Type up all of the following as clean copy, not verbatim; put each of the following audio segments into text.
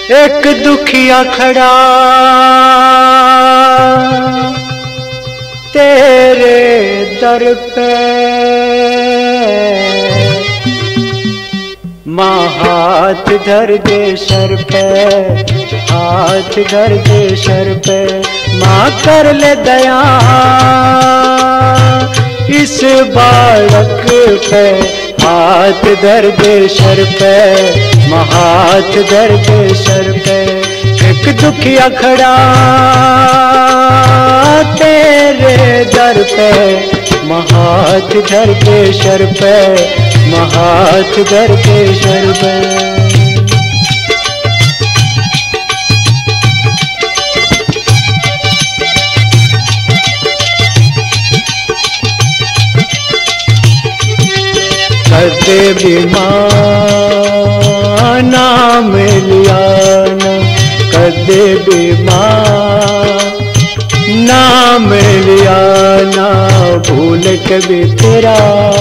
एक दुखिया खड़ा तेरे दर पे, माँ हाथ धर दे सर पे, हाथ धर दे सर पे, माँ कर ले दया इस बालक पे, हाथ धर दे सर पे, माँ हाथ धर दे सर पे। एक दुखिया खड़ा तेरे दर पे, माँ हाथ धर दे सर पे, माँ हाथ धर दे सर पे। करते बीमार नाम लिया ना, करते बीमार नाम लिया ना, भूल कभी तेरा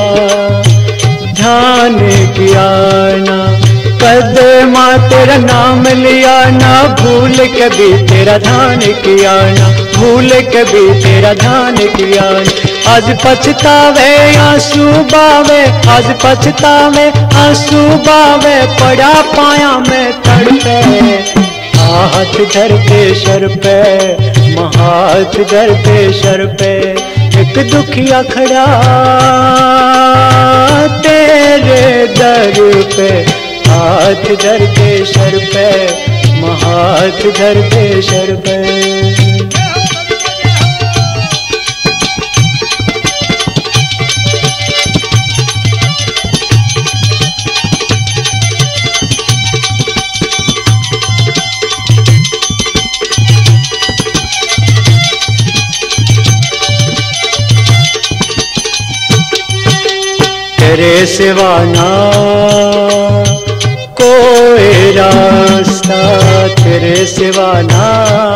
ध्यान किया ना, कदमा तेरा नाम लिया ना, भूल कभी तेरा ध्यान किया ना, भूल कभी तेरा ध्यान किया ना। आज पछतावे आंसू बावे, आज पछतावे आंसू बावे, पड़ा पाया मैं तड़पे, हाथ धर के सर पे, हाथ धर के सर पे। एक दुखिया खड़ा तेरे दर पे, हाथ धर के सर पे, हाथ धर के सर पे। तेरे सिवा ना कोई रास्ता, तेरे सिवा ना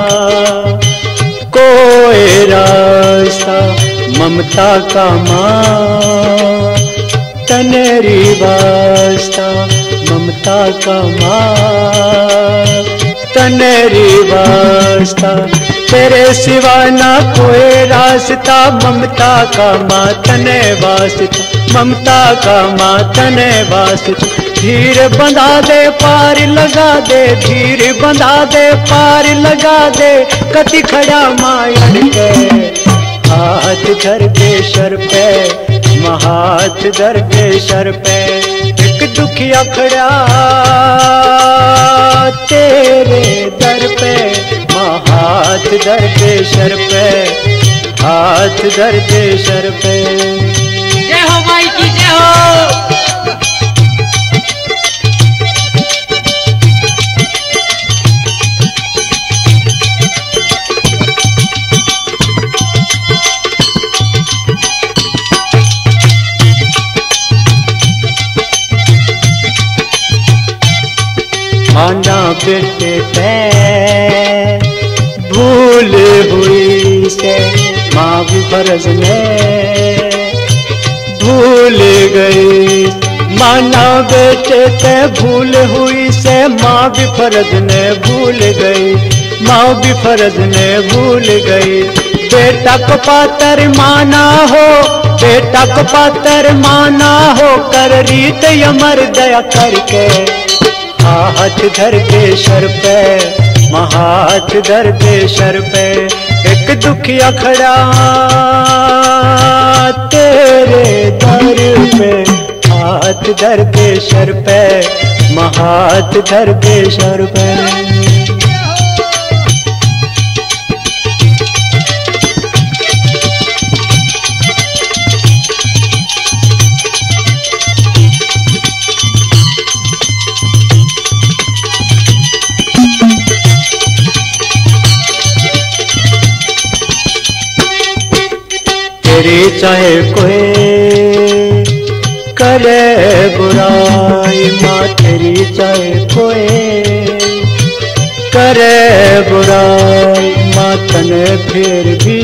कोई रास्ता, ममता का माँ तनेरी वास्ता, ममता का माँ तनेरी वास्ता। तेरे सिवा ना कोई रास्ता, ममता का माँ तने वास्ता, ममता का माँ तने वास्ता। धीर बंधा दे पार लगा दे, धीर बंधा दे पार लगा दे, कति खड़ा मायन के, हाथ धर दे सर पे, हाथ धर दे सर पे। एक दुखिया खड़ा तेरे दर पे, हाथ धर दे सर पे, हाथ धर दे सर पे। जय हो माई की जय हो। माना बेटे पे भूल हुई से, माँ भी फर्ज में भूल गई, माना बेटे पे भूल हुई से, माँ भी फर्ज ने भूल गई, माँ भी फर्ज ने भूल गई। बेटा को पातर माना हो, बेटा को पातर माना हो, कर रीत अमर दया करके, हाथ धर के सर पे, हाथ धर के सर पे। एक दुखिया खड़ा तेरे दर पे, हाथ धर के सर पे, हाथ धर के सर पे। तेरी चाहे कोई करे बुराई, माँ तेरी चाहे कोई करे बुराई, माँ तने फिर भी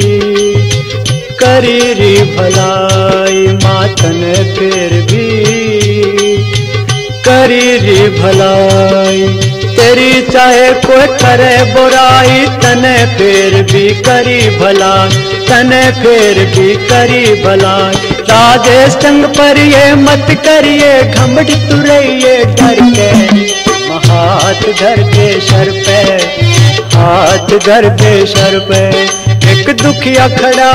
करी री भलाई, माँ तने फिर भी करी री भलाई। तेरी चाहे कोई करे बुराई, तने फिर भी करी भलाई, तने फिर भी करी भलाई। राजेश संग पर ये मत करिए घमंड तुरैये डर के, हाथ धर के सर पे, हाथ धर के सर पे। एक दुखिया खड़ा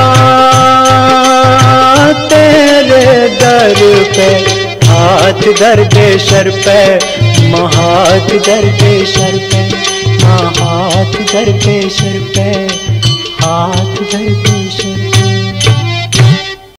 तेरे दर पे, हाथ धर के सर पे, हाथ धर के सर पे, हाथ धर के सर पे, हाथ धर के सर पे।